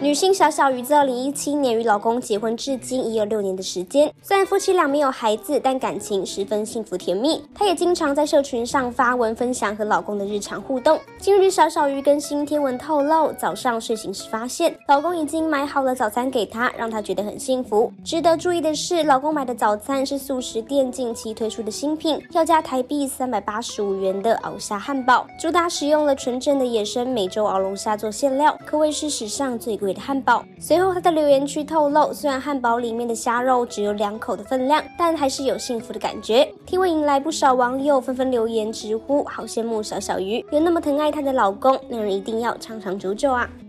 女星小小鱼自2017年与老公结婚至今已有6年的时间，虽然夫妻俩没有孩子，但感情十分幸福甜蜜。她也经常在社群上发文分享和老公的日常互动。近日，小小鱼跟新天文透露，早上睡醒时发现老公已经买好了早餐给她，让她觉得很幸福。值得注意的是，老公买的早餐是素食店近期推出的新品，要价台币385元的鳌虾汉堡，主打使用了纯正的野生美洲鳌龙虾做馅料，可谓是史上最贵的汉堡。随后他在留言区透露，虽然汉堡里面的虾肉只有2口的分量，但还是有幸福的感觉。听闻引来不少网友纷纷留言直呼好羡慕小小鱼，有那么疼爱她的老公，那人一定要长长久久啊。